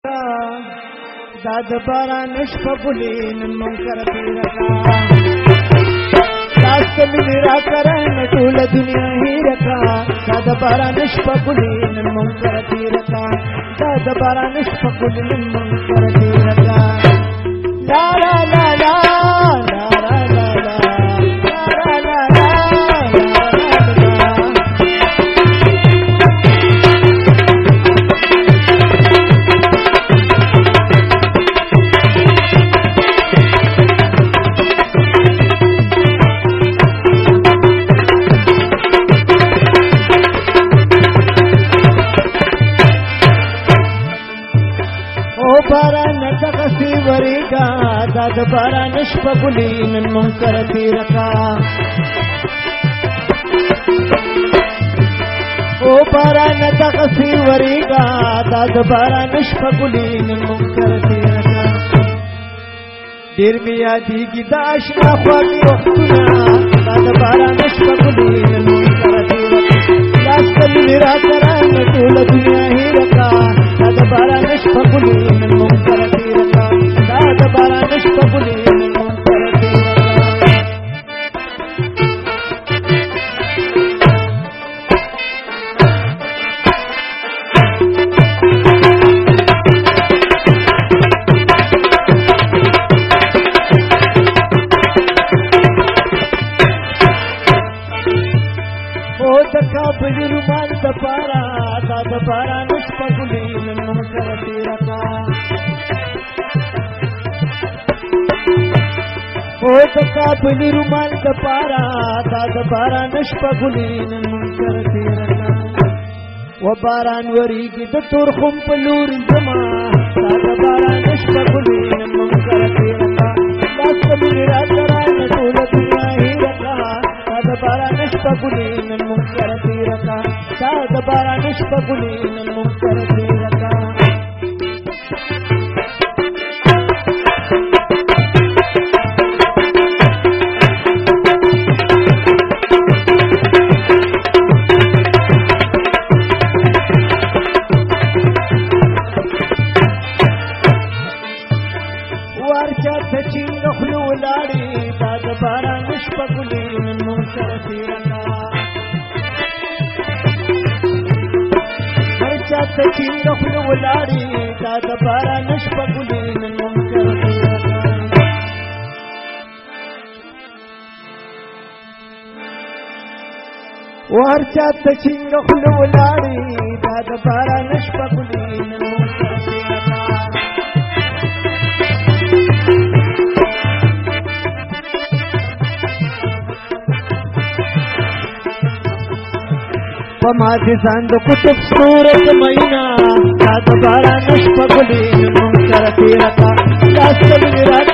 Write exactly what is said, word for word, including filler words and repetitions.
تیرکا داد باران شپه ګلې نن منکر تیرکا داست مینې راکړه نه ټوله دنیا هیرکا داد باران شپه ګلې نن منکر تیرکا داد باران شپه ګلې نن منکر تیرکا لا لا لا لا لا لا لا لا باران تغسی وریگا داد باران شپه ګلې نن منکر تیرکا او باران تغسی وریگا داد باران شپه ګلې نن منکر تیرکا ډېر مې یادېږي د اشنا خواږه وختونه داد باران شپه ګلې نن منکر تیرکا لاس ته مې راکړه نه ټوله دنیا هیرکا داد باران شپه ګلې نن منکر تیرکا داد باران شپه ګلې نن منکر تیرکا او د کابل رومان د پارا داد باران شپه ګلې نن منکر تیرکا او د کابل رومان د پارا داد باران شپه ګلې نن منکر تیرکا و باران وریږي د تورخم په لور زما داد باران شپه ګلې نن منکر تیرکا لاس مې راکړه نه ټوله دنیا هیرکا داد باران شپه ګلې نن منکر تیرکا داد باران شپه ګلې نن منکر تیرکا ورچا تچینګ خلو ولاړې داد باران شپه ګلې نن منکر تیرکا ورچا تچینګ خلو ولاړې داد باران شپه ګلې نن منکر تیرکا ورچا تچینګ خلو ولاړې داد باران شپه ګلې نن منکر تیرکا پما دې ځان د قطب صورت مینا داد باران شپه ګلې نن منکر تیرکا لاس مې